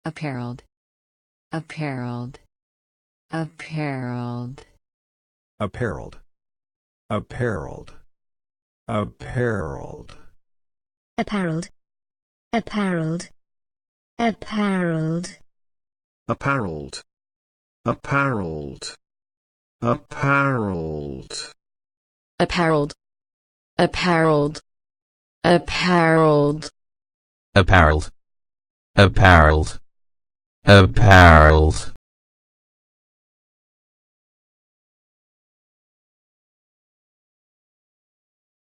appareled, appareled, appareled, appareled, appareled, appareled, appareled, appareled, appareled, appareled, appareled, appareled, appareled, appareled, appareled, appareled, appareled, appareled.